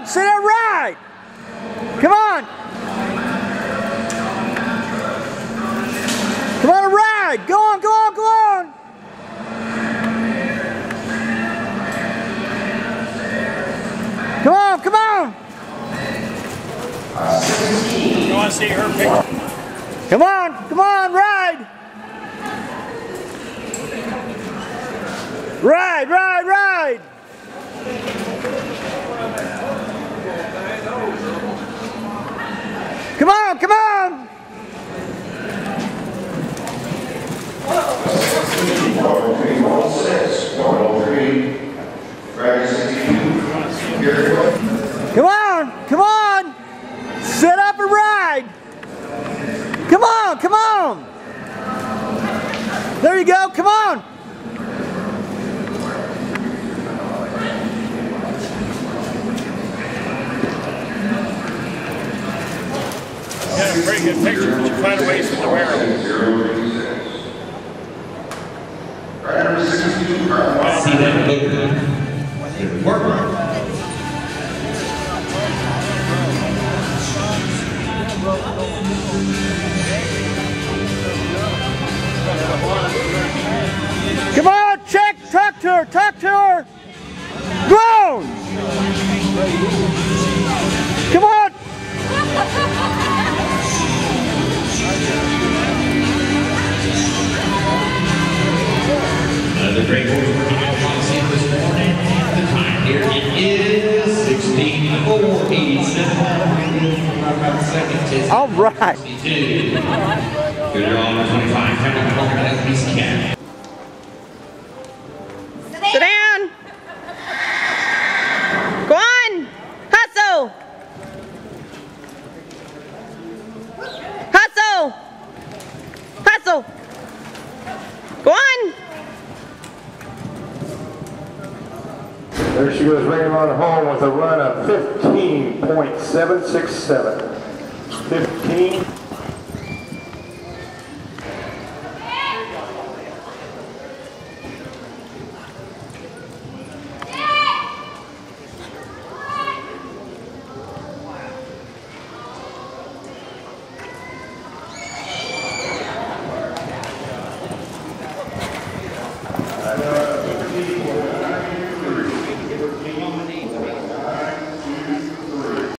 sit there, ride. Come on. Come on, ride. Go on, go on, go on. Come on, come on. You want to see her picture? Come on, ride. Ride, ride, ride. Come on, come on. Come on, come on. Sit up and ride. Come on, come on. There you go, come on. Got a pretty good picture, but you find a ways from the barrel. See that look work. Come on, check, talk to her, talk to her. Go! Come on. The great horse working out on the scene this morning, and the time here it is 16:487. All right. 62. Good draw on 25. Counting the corner as piece of cat. Sit down. Go on. Hustle. Hustle. Hustle. Go on. There she goes, right on home with a run of 15.767. 15.